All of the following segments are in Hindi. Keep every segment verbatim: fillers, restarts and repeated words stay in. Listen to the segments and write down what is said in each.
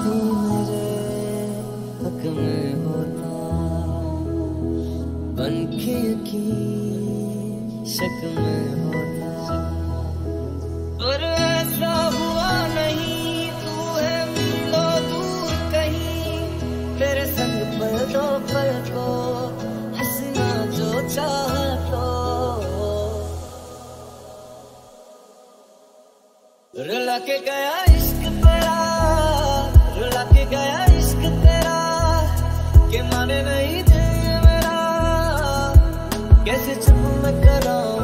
तू मेरे हक में होता, बनके यकीन शक में होता, पर ऐसा हुआ नहीं। तू है मिलो दूर कहीं, तेरे संग पल दो पल को हंसना जो चाह तो। रुला के गया इश्क तेरा, रुला के गया इश्क तेरा, के माने नहीं दिल मेरा, कैसे चुप मैं कराऊं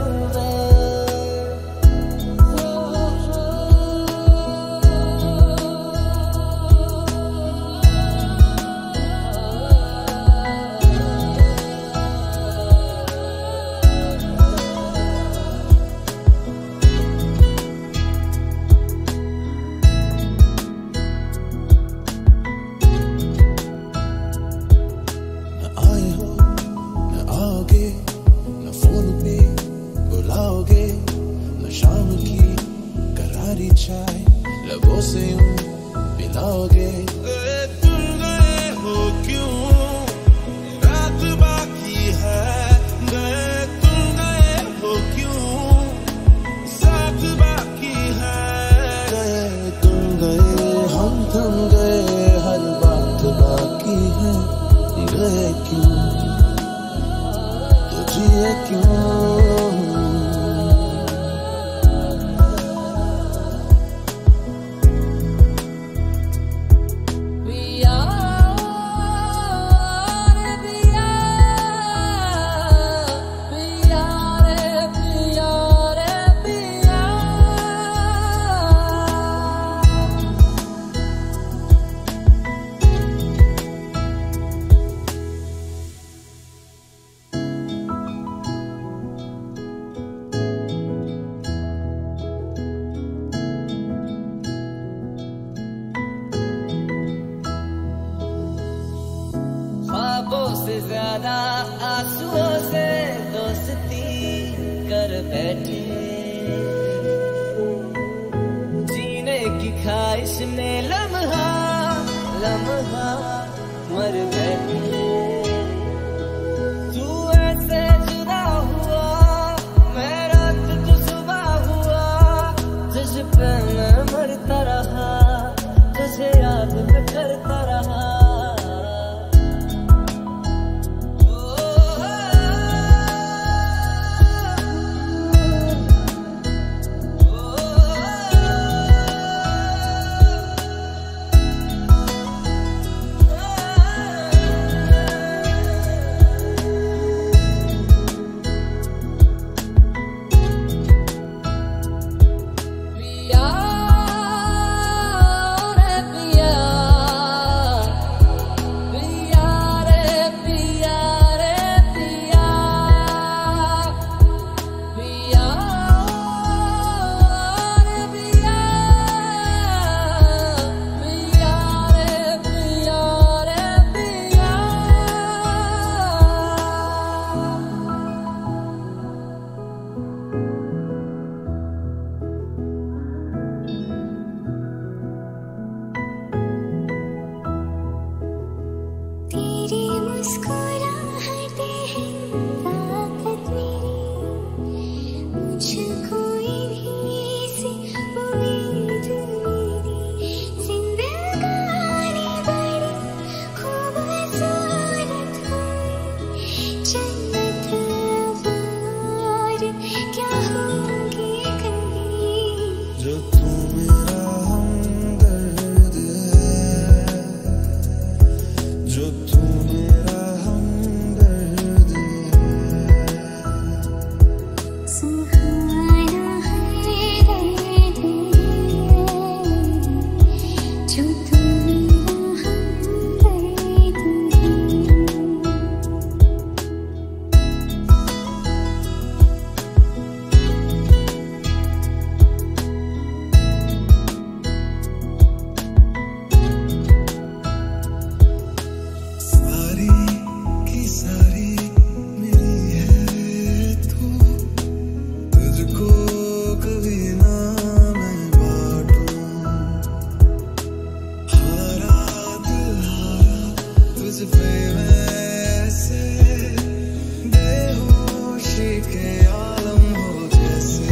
चाय लबों से यूं पिलाओगे। तुम गए हो क्यों, रात बाकी है, गए तुम गए हो क्यों, साथ बाकी है। गए तुम गए हम थम गए, हर बात बाकी है, गए क्यों तो जिए क्यों। से ज्यादा आंसुओं से दोस्ती कर बैठे, जीने की ख्वाहिश में लम्हा लम्हा मर बैठे। तू ऐसे जुदा हुआ, मैं रात को सुबह हुआ, तुझ पे मैं मरता रहा, तुझे याद मैं करता रहा। जुल्फे में ऐसे बेहोशी के आलम हो जैसे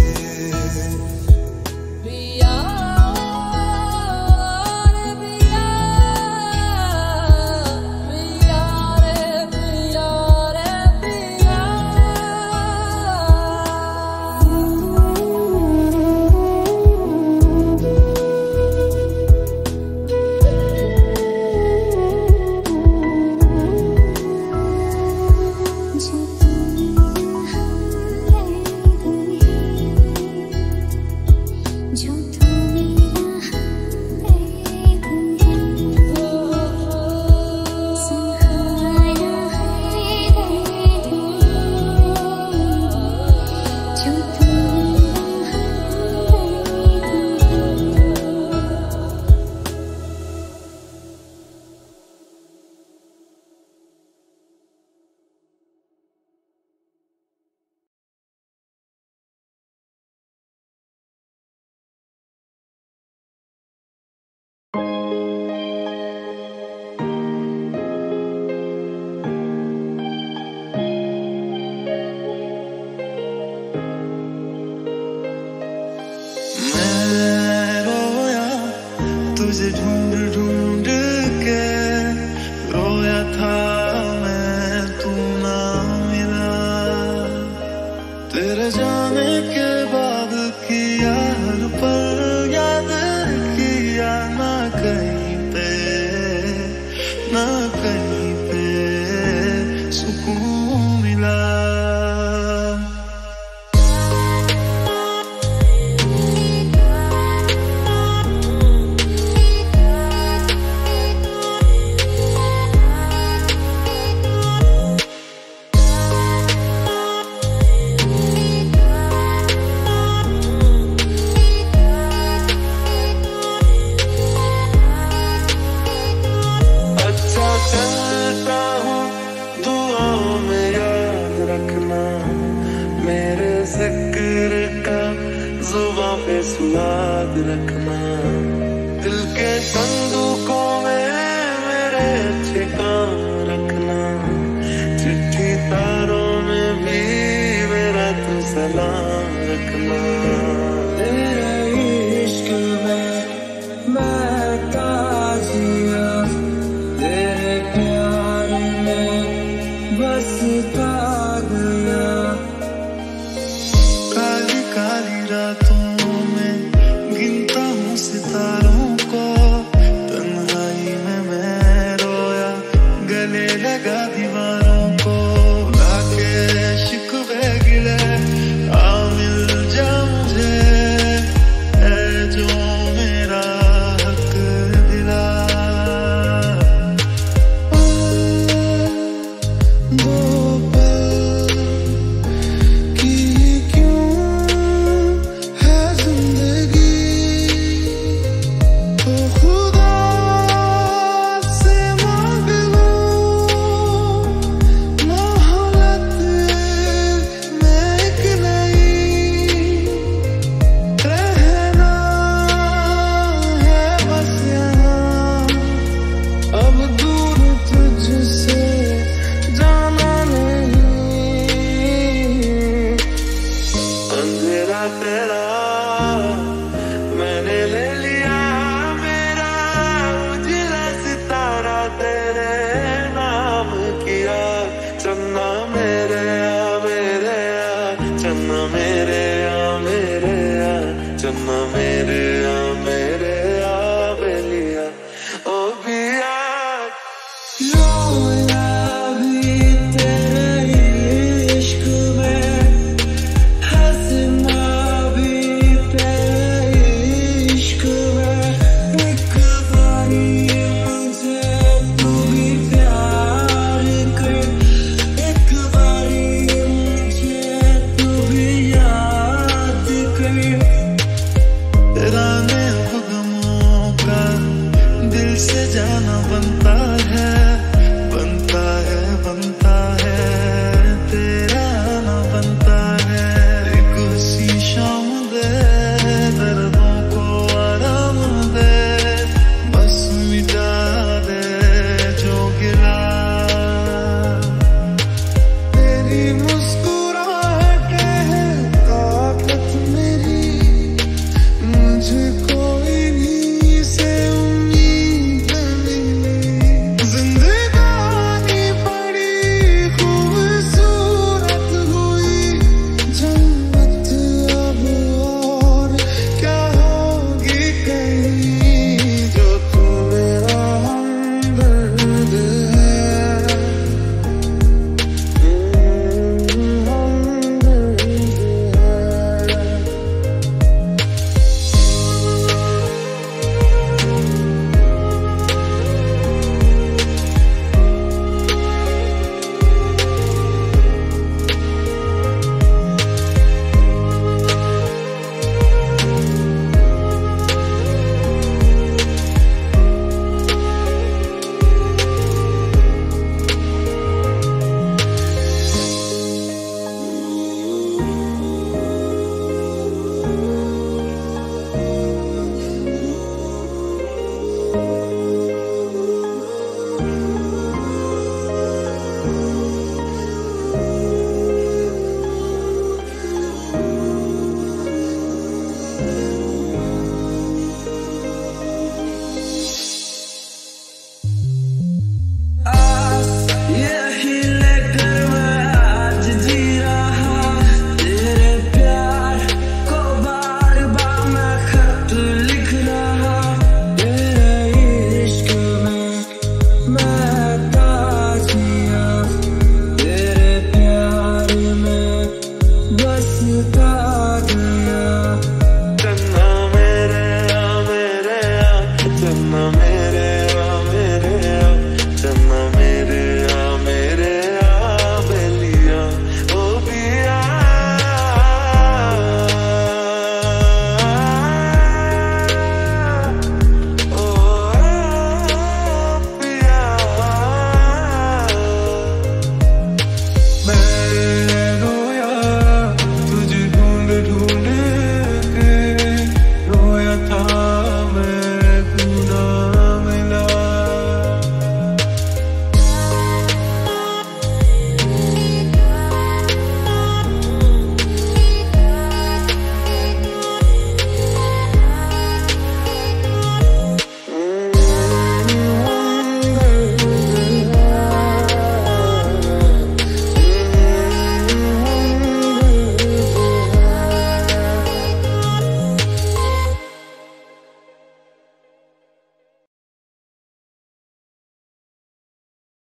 तुझे ढूंढ ढूंढ के रोया था मैं, तू ना मिला। तेरे जाने के बाद किया हर पल याद किया, ना कहीं पे ना कहीं पे सुकून मिला। मेरे जिक्र का जुबां पे सुआद रखना, दिल के संदूकों में मेरे ठिकान रखना, चिट्ठी तारों में भी मेरा तू सलाम रखना। तेरे इश्क में मैं ताजिया, तेरे प्यार में बसता गया। काली काली रातों में गिनता हूँ सितारों को, तन्हाई में मैं रोया गले लगा दीवारों को। लाके शिकवे गिले आ मिल जा मुझे, ऐ जो मेरा हक दिला। दो तेरा मैंने ले लिया मेरा उजला सितारा, तेरे नाम किया चन्ना मेरे आ मेरे आ, चन्ना मेरे आ मेरे आ, चन्ना मेरे आ मेरे आ बेलिया ओ बिया। रोया भी तेरे इश्क में, हंसना से जाना बनता है बनता है बनता है, तेरा आना बनता है। एक सी शाम दे दर्दों को आराम दे, बस मिटा दे जो गिला। करना मेरा